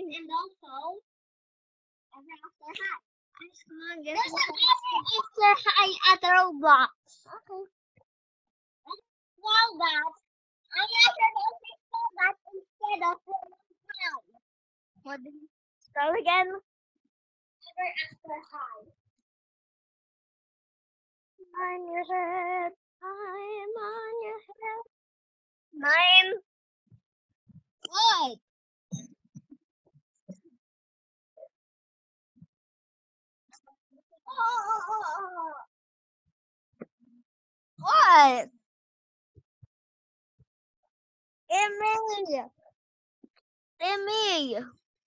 mine and also every after high. Come on, guess after high at Roblox. Okay. Well, that I answered only so that instead of 12. What did you spell again? Ever after high. On your head. I'm on your head. Mine. What? Oh. What? Emily. Emily.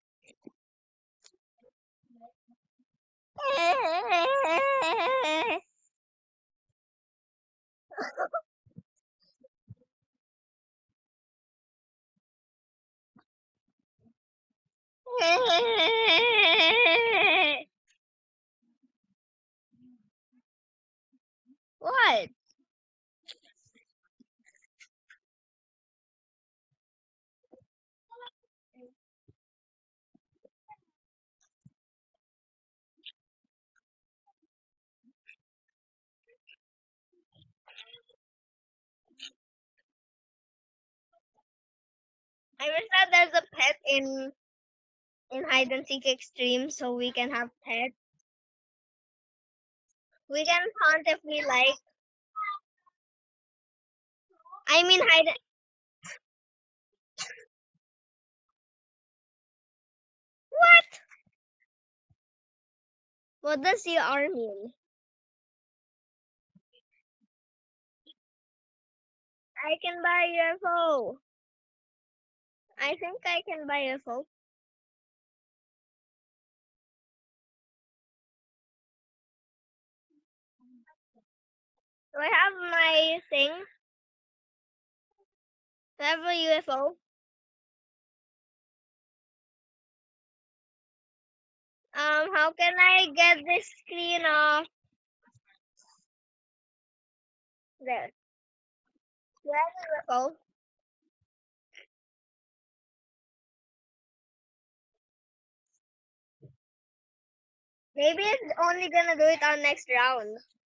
What? I wish that there's a pet in hide and seek extreme so we can have pets. We can hunt if we like. I mean hide. What? What does CR mean? I can buy UFO. I think I can buy UFO. Do I have my thing? Do I have a UFO? How can I get this screen off? There. Do I have a UFO? Maybe it's only gonna do it on next round.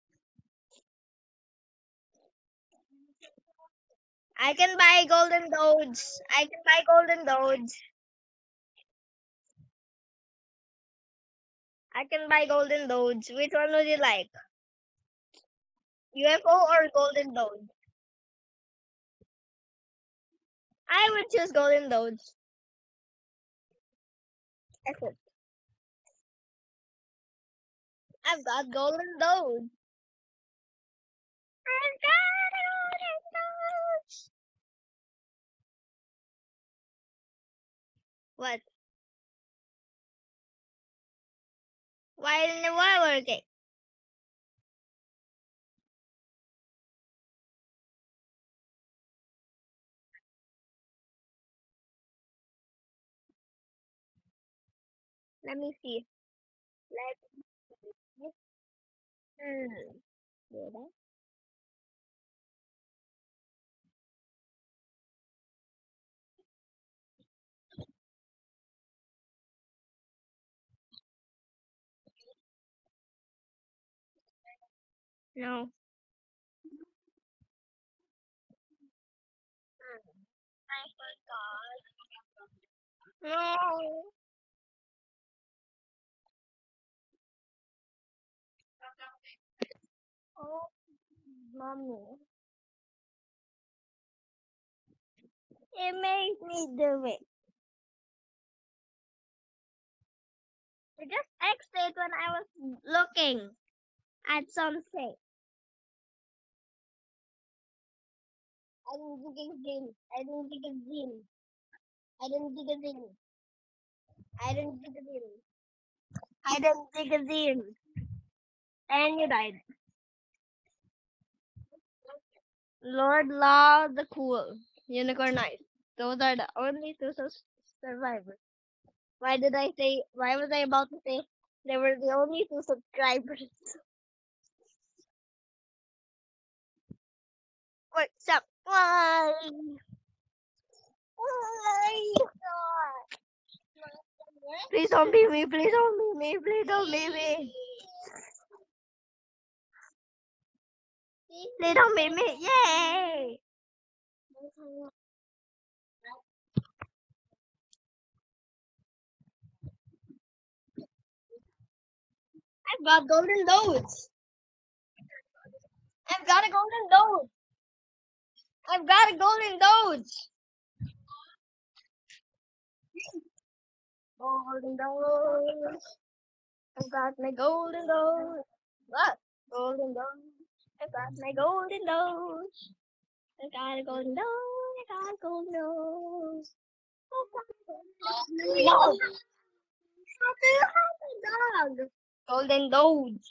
I can buy golden dodes. I can buy golden dodes. I can buy golden dodes. Which one would you like? UFO or golden dodes? I would choose golden dodes. Excellent. I've got golden dodes. I've got golden dodes. What? Why didn't it work? Let me see. Let me. Did I? No. I forgot. No. Oh, mommy. It made me do it. It just exited when I was looking at something. I didn't dig a zin. I didn't dig a zin. I didn't dig a zin. I didn't dig a zin. I didn't dig a zin. And you died. Lord Law the Cool. Unicorn Knife. Those are the only two survivors. Why was I about to say they were the only two subscribers? What's up? Why? Why? Please don't beat me. Please don't beat me. Please don't beat me. Please don't beat me. Yay! I've got golden dots. I've got a golden dot. I've got a golden dot. Golden dot. I've got my golden dot. What? Golden dot. I've got my golden dot. I got a golden dot. I got a golden dot. No. How do you have a dog? Golden dot.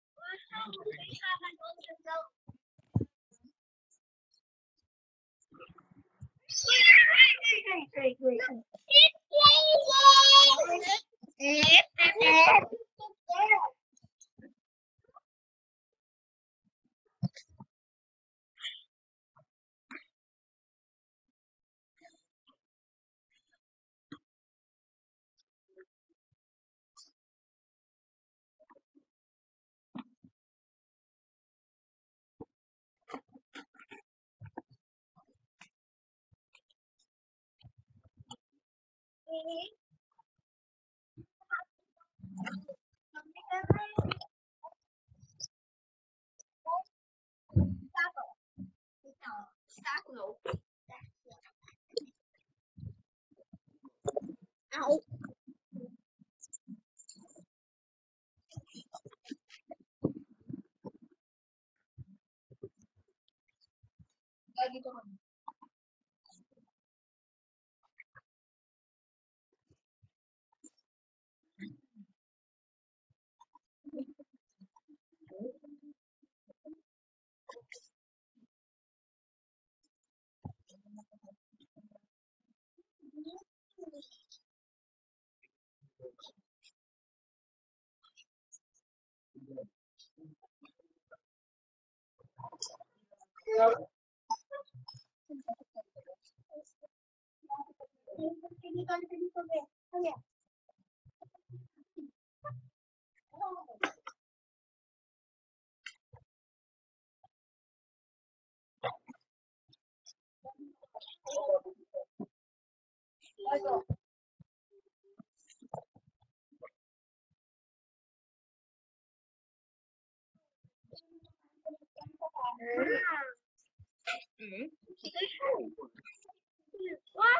What?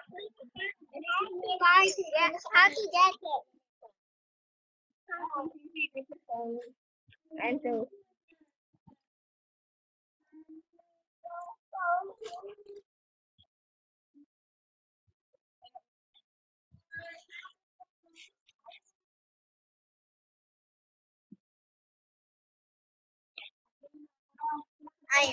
How to get it? And so I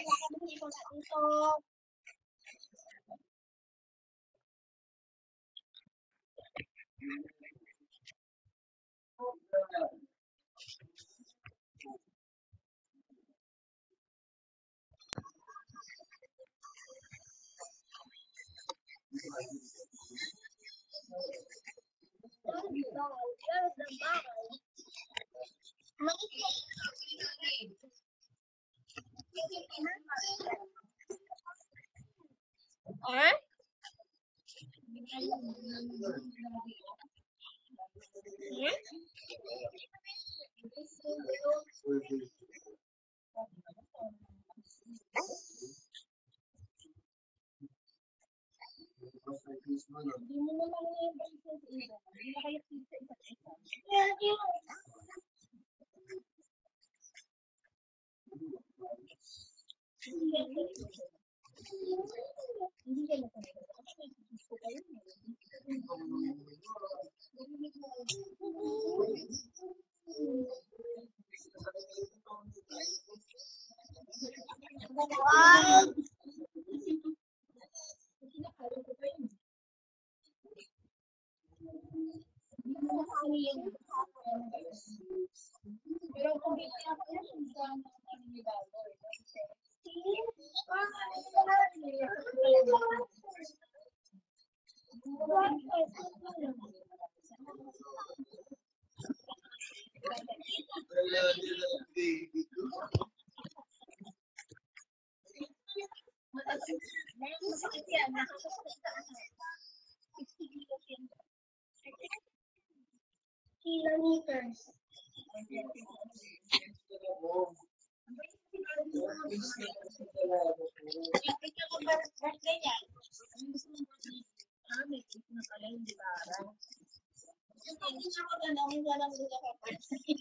Huh? What? Masakit yan. Nakakasakit sa ano. 60 kilos yan. Kilometers. Ikaw ko birthday yan. May kiss na pala hindi para. Hindi niya ko tanong, walang gusto ka pa.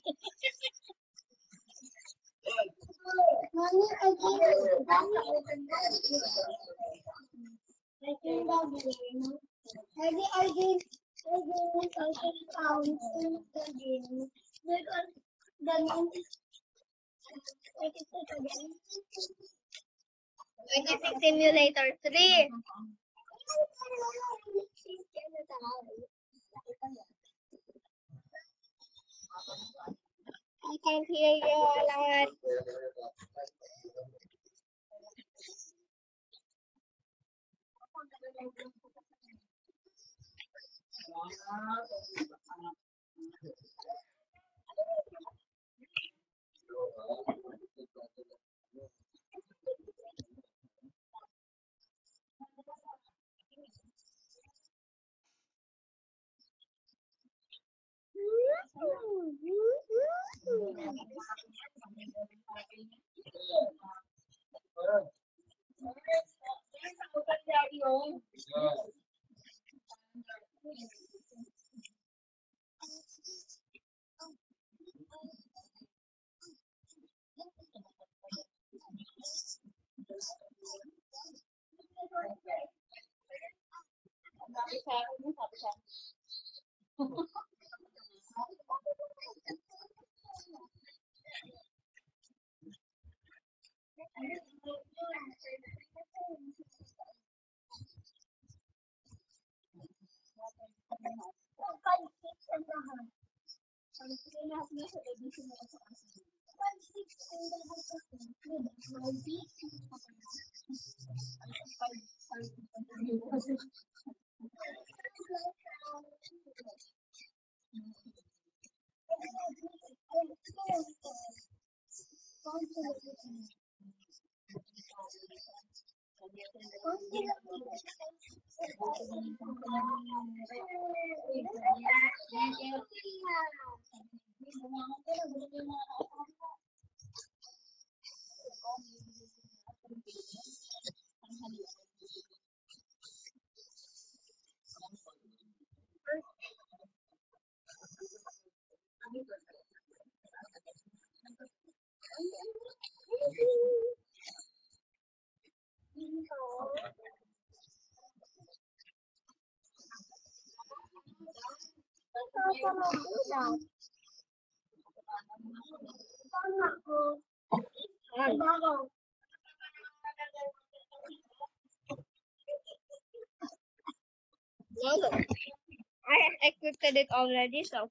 Mommy, I didn't. Maybe I didn't also count in the game because the name is 26 Simulator 3. I can't hear you, Alan. No, I have equipped it already, so.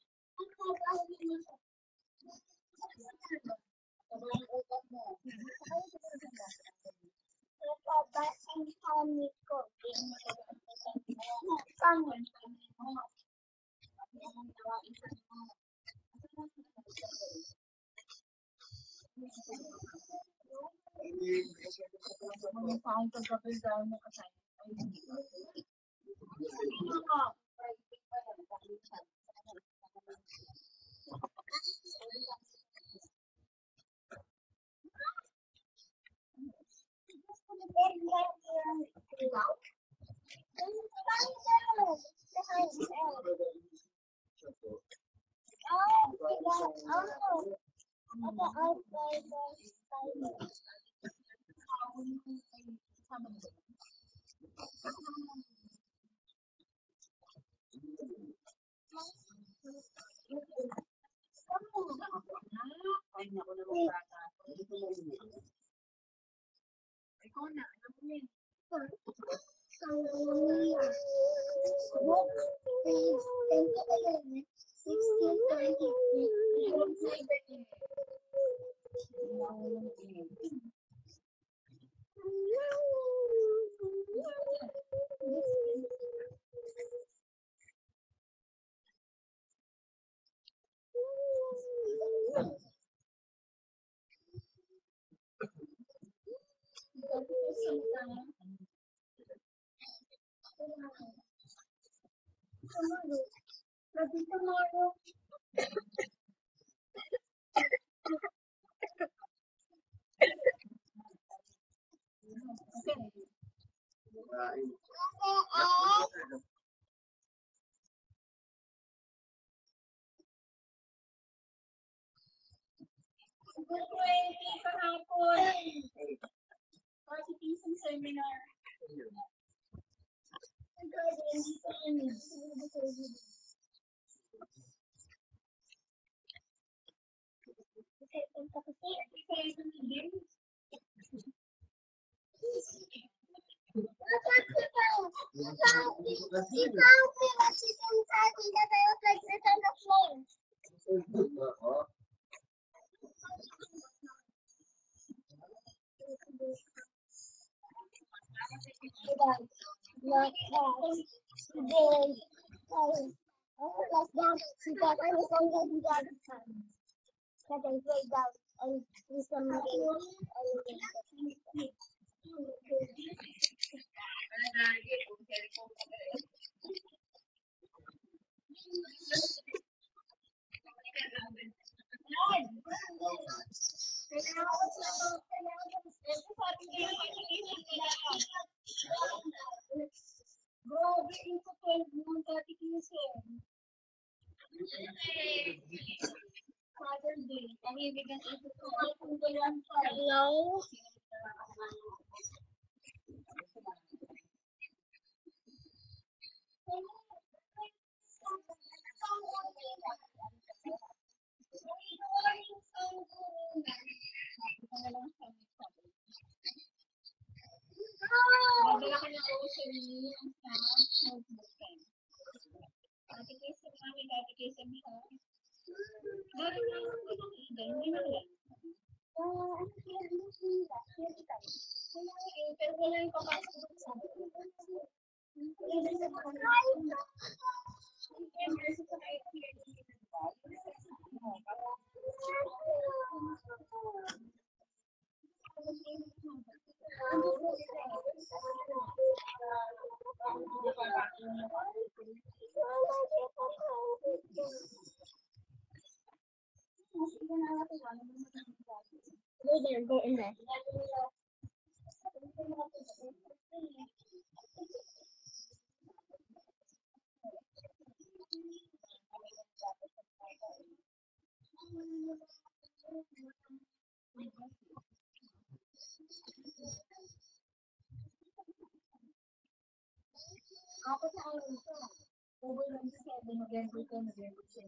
Tomorrow. Good 20 kahapon. Participation seminar. Hello? Nadala ka ng ocean ang Katikisim namin, katikisim siya. Dati na lang ko ng ida, hindi na lang. Pero wala yung papasok sa Go there, go in there. Ako sa ano ito. Over lang sa November 10, November 10.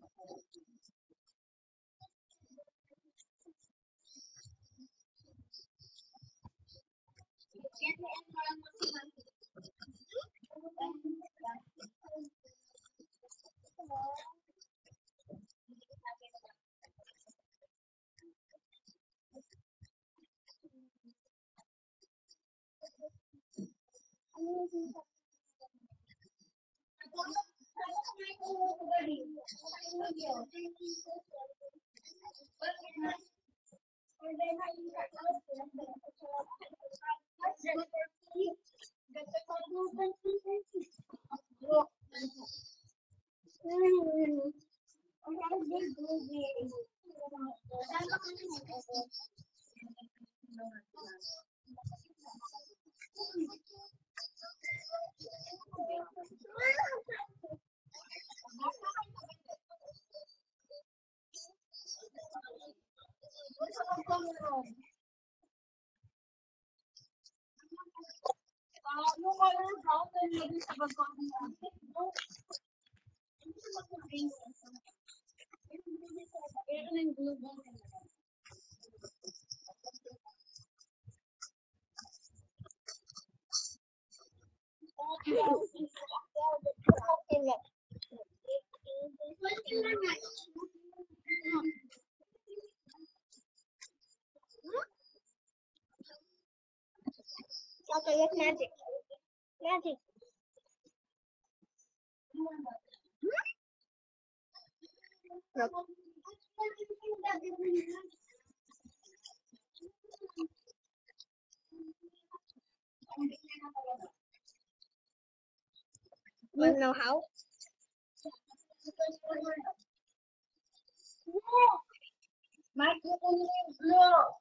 Okay, it's magic. Magic. Nope. Want to know how? No.